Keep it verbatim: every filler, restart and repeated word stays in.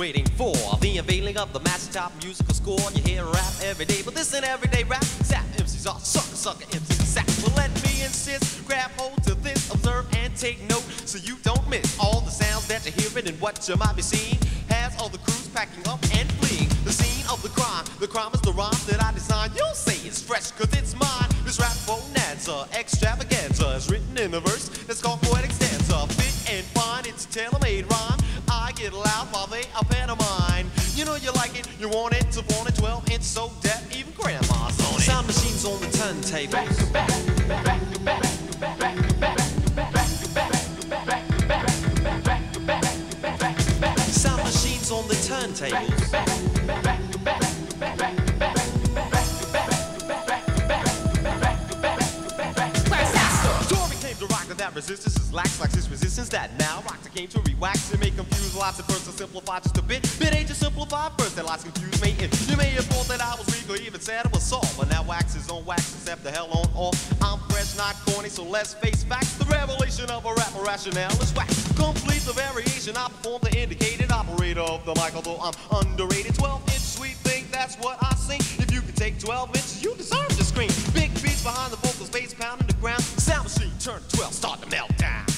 waiting for the unveiling of the master top musical score. You hear rap every day, but this ain't everyday rap. Sap M Cs are sucker, sucker M Cs sap. Well, let me insist, grab hold to this, observe and take note, so you don't miss all the sounds that you're hearing and what you might be seeing. Has all the crews packing up and fleeing the scene of the crime. The crime is the rhyme that I designed. You'll say it's fresh, cause it's mine. This rap bonanza, extravaganza, is written in a verse that's called poetic stanza. Fit and fine, it's a tailor-made rhyme. I get loud while they are pantomime. You know you like it, you want it to want it. Twelve inch so deaf, even grandma's on it. Sound machines on the turntable. Back to back, back to back, back to back, back to back, back to back, back to back, back to back, back to back. Sound machines on the turntables. Back to back, back to back, back to back, back to back, back to back, back to back, back to back, back to back. Tory came to rock, that resistance is lax, like this resistance that now rocks. Came to re-wax and make confuse lots at first to simplify just a bit. Bit ain't to simplify first that lots confuse me. And you may have thought that I was weak or even said it was soft, but now wax is on wax, except the hell on off. I'm fresh, not corny, so let's face facts. The revelation of a rapper rationale is whack. Complete the variation, I perform the indicated operator of the mic, although I'm underrated. twelve inch sweet thing, that's what I sing. If you can take twelve inches, you deserve to scream. Big beats behind the vocals, bass pounding the ground. Sound machine turn to twelve, start to melt down.